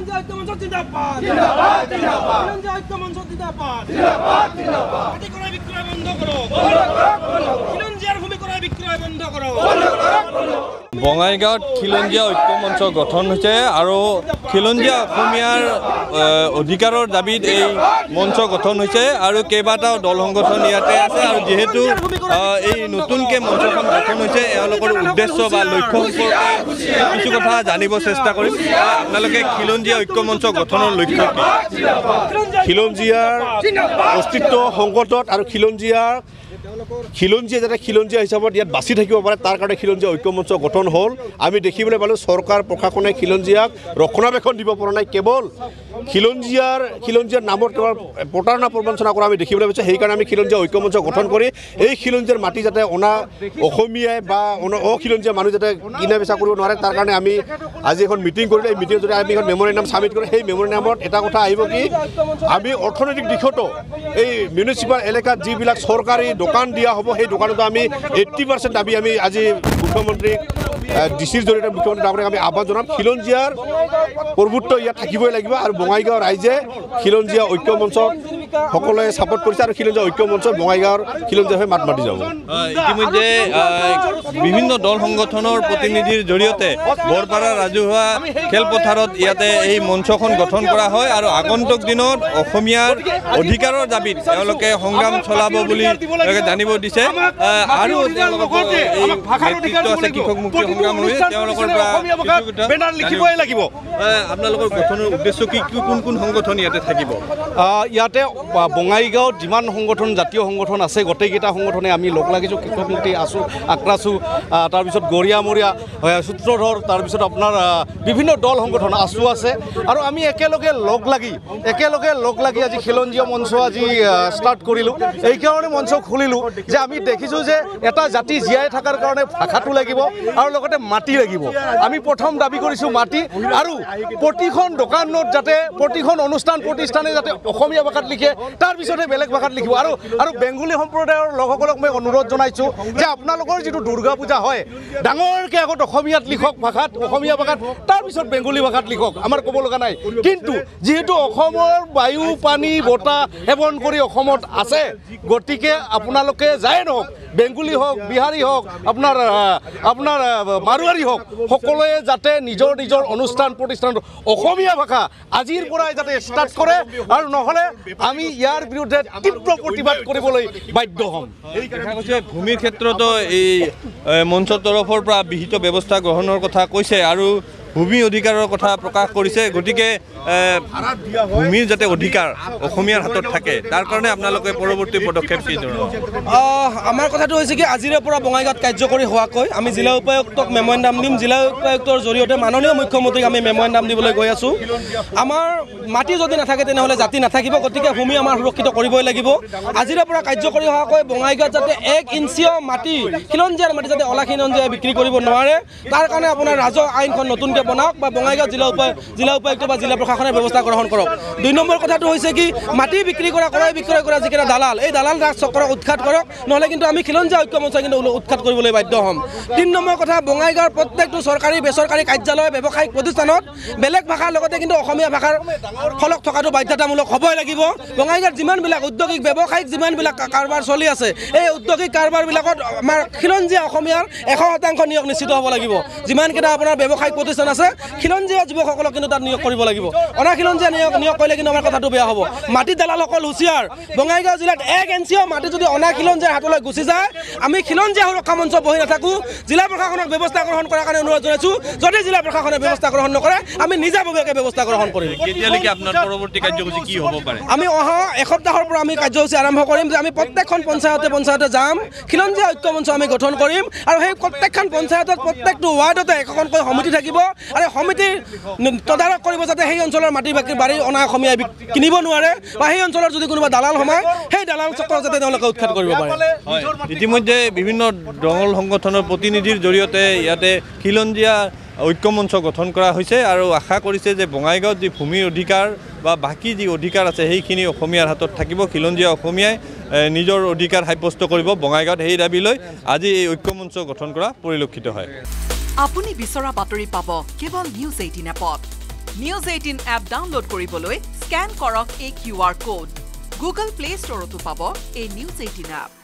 খিলঞ্জীয়া ঐক্য মঞ্চ জিন্দাবাদ জিন্দাবাদ জিন্দাবাদ খিলঞ্জীয়া ঐক্য মঞ্চ জিন্দাবাদ জিন্দাবাদ জিন্দাবাদ মাটি ক্রয় বিক্রয় বন্ধ করো খিলঞ্জীয়াৰ ভূমি ক্রয় বিক্রয় বন্ধ করো বঙাইগাঁৱত খিলঞ্জীয়া ঐক্য মঞ্চ গঠন হৈছে আৰু খিলঞ্জীয়া অসমীয়াৰ অধিকাৰৰ দাবীত এই মঞ্চ গঠন হৈছে আৰু কেইবাটাও দল সংগঠন ইয়াতে আছে আৰু যেহেতু এই নতুনকৈ মঞ্চখন গঠন হৈছে এওঁলোকৰ উদ্দেশ্য বা লক্ষ্য সম্পৰ্কে কিছু কথা জানিব চেষ্টা কৰিম আপোনালোকে খিলঞ্জীয়া ঐক্য মঞ্চ গঠনৰ লক্ষ্য কি খিলঞ্জীয়াৰ অস্তিত্ব সংকটত আৰু খিলঞ্জীয়া যাতে খিলঞ্জীয়া হিচাপত ইয়াত বাচি থাকিব পাৰে তাৰ কাৰণে খিলঞ্জীয়া ঐক্য মঞ্চ গঠন হ'ল আমি দেখিবলৈ পালোঁ চৰকাৰ প্ৰশাসনে খিলঞ্জীয়াক ৰক্ষণাবেক্ষণ দিব পৰা নাই কেৱল খিলঞ্জীয়াৰ নামত কেৱল প্ৰতাৰণা প্ৰবঞ্চনা কৰা আমি দেখিবলৈ পাইছোঁ সেইকাৰণে আমি খিলঞ্জীয়া ঐক্য মঞ্চ গঠন কৰি এই খিলঞ্জীয়াৰ মাটি যাতে অনা অসমীয়াই বা অখিলঞ্জীয়া মানুহ যাতে কিনা বেচা কৰিব নোৱাৰে তাৰ কাৰণে আমি আজি এখন মিটিং কৰিলোঁ এই মিটিঙত যদি আমি এখন মেমৰেণ্ডাম ছাবমিট কৰোঁ সেই মেমৰেণ্ডামত এটা কথা আহিব কি আমি অৰ্থনৈতিক দিশতো এই মিউনিচিপাল এলেকাত যিবিলাক চৰকাৰী দোকান দিয়া হ'ব সেই দোকানতো আমি 80% দাবী আমি আজি মুখ্যমন্ত্ৰীক ডিচিৰ জৰিয়তে মুখ্যমন্ত্ৰী ডাঙৰীয়াক আমি আহ্বান জনাম খিলঞ্জীয়াৰ প্ৰভুত্ব ইয়াত থাকিবই লাগিব আৰু বঙাইগাঁও ৰাইজে খিলঞ্জীয়া ঐক্য মঞ্চত সকলোৱে ছাপোৰ্ট কৰিছে আৰু খিলঞ্জীয়া ঐক্য মঞ্চ বঙাইগাঁৱৰ খিলঞ্জীয়া হৈ মাত মাতি যাব ইতিমধ্যে বিভিন্ন দল সংগঠনৰ প্ৰতিনিধিৰ জৰিয়তে বৰপাৰা ৰাজহুৱা খেলপথাৰত ইয়াতে এই মঞ্চখন গঠন কৰা হয় আৰু আগন্তুক দিনত অসমীয়াৰ অধিকাৰৰ দাবীত তেওঁলোকে সংগ্ৰাম চলাব বুলি জানিব দিছে আৰু তেওঁলোকৰ এই নেতৃত্ব আছে কৃষক মুক্তি সংগ্ৰাম হৈ তেওঁলোকৰ বেনাৰ লিখিবই লাগিব আপোনালোকৰ গঠনৰ উদ্দেশ্য কি কোন কোন সংগঠন ইয়াতে থাকিব ইয়াতে বঙাইগাঁৱত যিমান সংগঠন জাতীয় সংগঠন আছে গোটেইকেইটা সংগঠনে আমি লগ লাগিছোঁ কৃষক মুক্তি আক্ৰাছু তাৰপিছত গৰিয়ামৰীয়া সূত্ৰধৰ তাৰপিছত আপোনাৰ বিভিন্ন দল সংগঠন আছু আছে আৰু আমি একেলগে লগ লাগি আজি খিলঞ্জীয়া মঞ্চ আজি ষ্টাৰ্ট কৰিলোঁ এইকাৰণে মঞ্চ খুলিলোঁ যে আমি দেখিছোঁ যে এটা জাতি জীয়াই থকাৰ কাৰণে ভাষাটো লাগিব আৰু লগতে মাটি লাগিব আমি প্ৰথম দাবী কৰিছোঁ মাটি আৰু প্ৰতিখন দোকানত যাতে প্ৰতিখন অনুষ্ঠান প্ৰতিষ্ঠানে যাতে অসমীয়া ভাষাত লিখে তাৰপিছতে বেলেগ ভাষাত লিখিব আৰু বেংগলী সম্প্ৰদায়ৰ লোকসকলক মই অনুৰোধ জনাইছোঁ যে আপোনালোকৰ যিটো দুৰ্গা পূজা হয় ডাঙৰকৈ আগত অসমীয়াত লিখক অসমীয়া ভাষাত তাৰপিছত বেংগলী ভাষাত লিখক আমাৰ ক'ব লগা নাই কিন্তু যিহেতু অসমৰ বায়ু পানী বতাহ সেৱন কৰি অসমত আছে গতিকে আপোনালোকে যায় নহওক বেংগলী হওক বিহাৰী হওক আপোনাৰ মাৰোৱাৰী হওক সকলোৱে যাতে নিজৰ অনুষ্ঠান প্ৰতিষ্ঠানত অসমীয়া ভাষা আজিৰ পৰাই যাতে ষ্টাৰ্ট কৰে আৰু নহ'লে আমি ইয়াৰ বিৰুদ্ধে তীব্ৰ প্ৰতিবাদ কৰিবলৈ বাধ্য হ'ম ভূমিৰ ক্ষেত্ৰতো এই মঞ্চৰ তৰফৰ পৰা বিহিত ব্যৱস্থা গ্ৰহণৰ কথা কৈছে আৰু ভূমি অধিকাৰৰ কথা প্ৰকাশ কৰিছে গতিকে ভূমিৰ যাতে অধিকাৰ অসমীয়াৰ হাতত থাকে তাৰ কাৰণে আপোনালোকে পৰৱৰ্তী পদক্ষেপ কি ধৰণৰ আমাৰ কথাটো হৈছে কি আজিৰে পৰা বঙাইগাঁৱত কাৰ্যকৰী হোৱাকৈ আমি জিলা উপায়ুক্তক মেমৰেণ্ডাম দিম জিলা উপায়ুক্তৰ জৰিয়তে মাননীয় মুখ্যমন্ত্ৰীক আমি মেমৰেণ্ডাম দিবলৈ গৈ আছোঁ আমাৰ মাটি যদি নাথাকে তেনেহ'লে জাতি নাথাকিব গতিকে ভূমি আমাৰ সুৰক্ষিত কৰিবই লাগিব আজিৰে পৰা কাৰ্যকৰী হোৱাকৈ বঙাইগাঁৱত যাতে 1 ইঞ্চিও মাটি খিলঞ্জীয়াৰ মাটি যাতে অলা খিলঞ্জীয়াই বিক্ৰী কৰিব নোৱাৰে তাৰ কাৰণে আপোনাৰ ৰাজহ আইনখন নতুনকৈ বনাওক বা বঙাইগাঁও জিলা উপায়ুক্ত বা জিলা প্ৰশাসনে ব্যৱস্থা গ্ৰহণ কৰক 2 নম্বৰ কথাটো হৈছে কি মাটি বিক্ৰী কৰা ক্ৰয় বিক্ৰয় কৰা যিকেইটা দালাল এই দালাল ৰাজ চক্ৰক উৎখাত কৰক নহ'লে কিন্তু আমি খিলঞ্জীয়া ঐক্য মঞ্চ কিন্তু উৎখাত কৰিবলৈ বাধ্য হ'ম 3 নম্বৰ কথা বঙাইগাঁৱৰ প্ৰত্যেকটো চৰকাৰী বেচৰকাৰী কাৰ্যালয় ব্যৱসায়িক প্ৰতিষ্ঠানত বেলেগ ভাষাৰ লগতে কিন্তু অসমীয়া ভাষাৰ ফলক থকাটো বাধ্যতামূলক হ'বই লাগিব বঙাইগাঁৱত যিমানবিলাক উদ্যোগিক ব্যৱসায়িক যিমানবিলাক কাৰবাৰ চলি আছে এই উদ্যোগিক কাৰবাৰবিলাকত আমাৰ খিলঞ্জীয়া অসমীয়াৰ 100% নিয়োগ নিশ্চিত হ'ব লাগিব যিমানকেইটা আপোনাৰ ব্যৱসায়িক প্ৰতিষ্ঠান আছে খিলঞ্জীয়া যুৱকসকলক কিন্তু তাত নিয়োগ কৰিব লাগিব অনা খিলঞ্জীয়া নিয়োগ কৰিলে কিন্তু আমাৰ কথাটো বেয়া হ'ব মাটি দালালসকল হুঁচিয়াৰ বঙাইগাঁও জিলাত 1 ইঞ্চিও মাটি যদি অনা খিলঞ্জীয়াৰ হাতলৈ গুচি যায় আমি খিলঞ্জীয়া সুৰক্ষা মঞ্চ বহি নাথাকোঁ জিলা প্ৰশাসনক ব্যৱস্থা গ্ৰহণ কৰাৰ কাৰণে অনুৰোধ জনাইছোঁ যদি জিলা প্ৰশাসনে ব্যৱস্থা গ্ৰহণ নকৰে আমি নিজাববীয়াকৈ ব্যৱস্থা গ্ৰহণ কৰিম কেতিয়ালৈকে আপোনাৰ পৰৱৰ্তী কাৰ্যসূচী কি হ'ব পাৰে আমি অহা এসপ্তাহৰ পৰা আমি কাৰ্যসূচী আৰম্ভ কৰিম যে আমি প্ৰত্যেকখন পঞ্চায়তে যাম খিলঞ্জীয়া ঐক্য মঞ্চ আমি গঠন কৰিম আৰু সেই প্ৰত্যেকখন পঞ্চায়তত প্ৰত্যেকটো ৱাৰ্ডতে এখনকৈ সমিতি থাকিব আৰু সমিতিৰ তদাৰক কৰিব যাতে সেই অঞ্চলৰ মাটি বাৰী অনা অসমীয়াই কিনিব নোৱাৰে বা সেই অঞ্চলৰ যদি কোনোবা দালাল সোমায় সেই দালাল চক্ৰ যাতে তেওঁলোকে উৎখাত কৰিব পাৰে ইতিমধ্যে বিভিন্ন দল সংগঠনৰ প্ৰতিনিধিৰ জৰিয়তে ইয়াতে খিলঞ্জীয়া ঐক্য মঞ্চ গঠন কৰা হৈছে আৰু আশা কৰিছে যে বঙাইগাঁৱত যি ভূমিৰ অধিকাৰ বা বাকী যি অধিকাৰ আছে সেইখিনি অসমীয়াৰ হাতত থাকিব খিলঞ্জীয়া অসমীয়াই নিজৰ অধিকাৰ সাব্যস্ত কৰিব বঙাইগাঁৱত সেই দাবী লৈ আজি এই ঐক্য মঞ্চ গঠন কৰা পৰিলক্ষিত হয় আপুনি বিচৰা বাতৰি পাব কেৱল নিউজ 18 এপত নিউজ 18 এপ ডাউনলোড কৰিবলৈ স্ক্যান কৰক এই QR code. Google Play Store তো পাব এই নিউজ 18 এপ।